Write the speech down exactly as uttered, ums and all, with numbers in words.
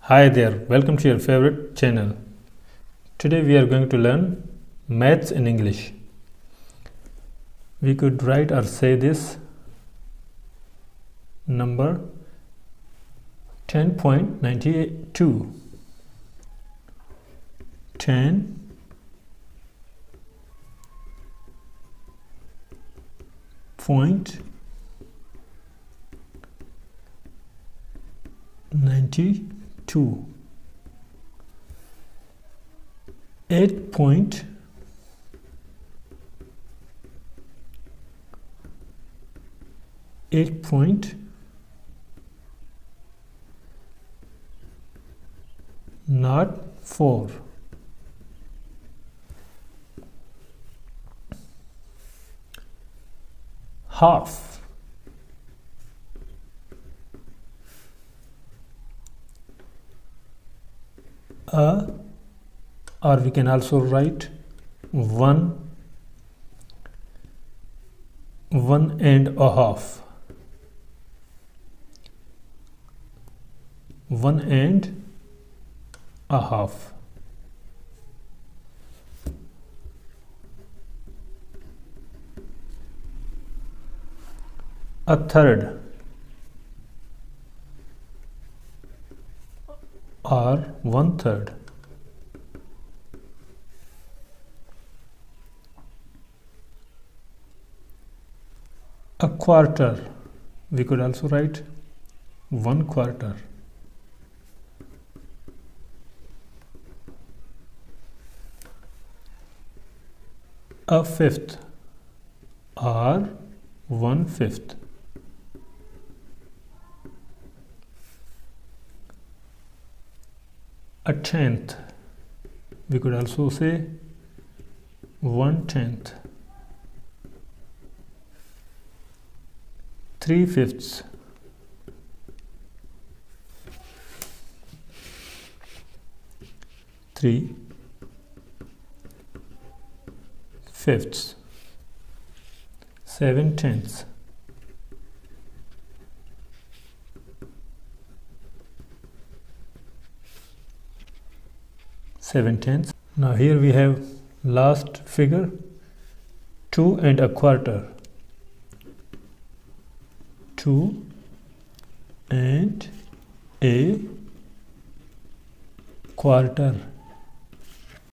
Hi there, welcome to your favorite channel. Today we are going to learn maths in English. We could write or say this number ten point nine two. ten point ninety two. eight point eight point not four. Half. A, or we can also write one, one and a half, one and a half. A third, or one third. A quarter, we could also write one quarter. A fifth, or one fifth. A tenth, we could also say one tenth. Three fifths, three fifths, seven tenths, seven tenths. Now here we have last figure, two and a quarter. Two and a quarter.